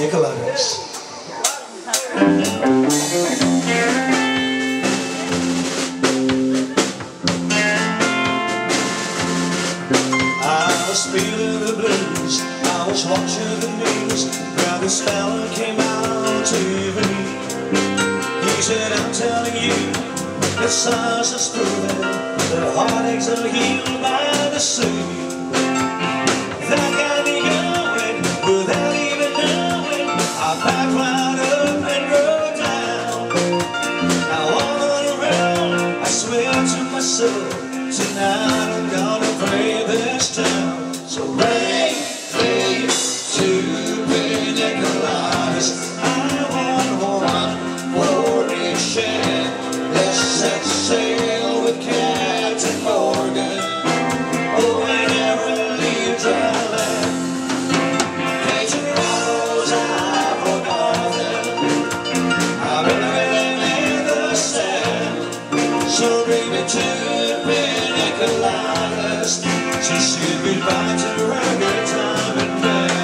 pina coladas. I was feeling the blues, I was watching the news, now this fella came out on TV. He said, I'm telling you, that science is proven that heartaches are healed by the sea. That got me going without even knowing. I backed right up and broke down. Now all around, I swear to myself, tonight I'm gonna play this town. So rain, rain, two pina coladas. I want one for each hand. Let's set sail with Captain Morgan. Oh, I never leave dry land. Painted rose, I forgot them. I buried them in the sand. So bring me two pina coladas. She said goodbye to her good time and bed.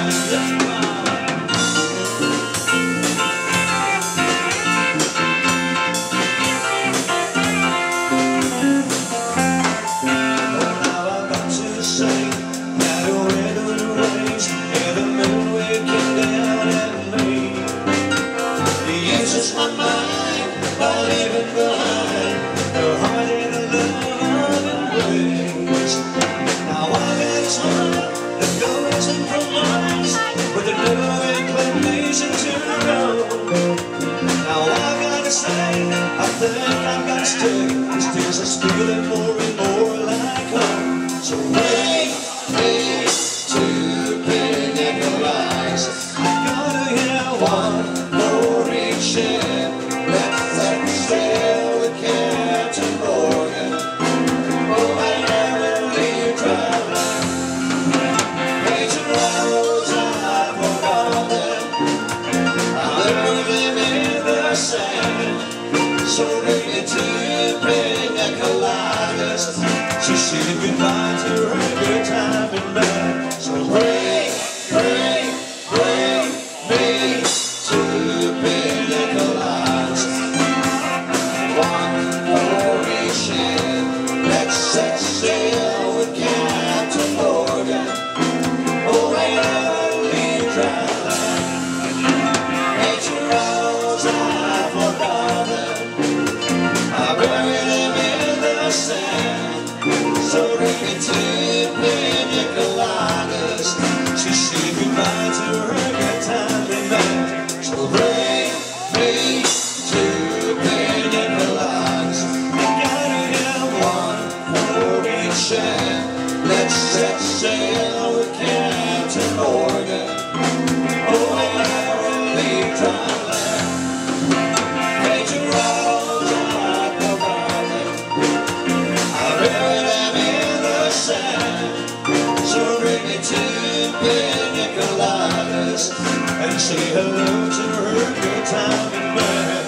My mind, by leaving behind the heart and the love and ways. Now I got a smile that goes in from mine with a new inclination to go. Now I gotta say, I think I've got to stay. These days I'm feeling more and more like home. So wait, wait, two pina coladas. I gotta hear one more each end. So bring me two pina coladas. She said goodbye to her good time and bad. So bring, bring, bring me two pina coladas. One for each hand. Let's set sail with Captain Morgan. Oh, I never leave dry land. Ain't you rose, I forgot them. I buried them in the sand. So bring me two pina coladas. She said goodbye to her good time and bad. So bring me two pina coladas. I gotta have one for each hand. Let's set sail with Captain Morgan. Oh, I never leave dry land. Paint your rose, I forgot them. I buried them in the sand. So bring me two pina coladas and say hello to her good time and bad.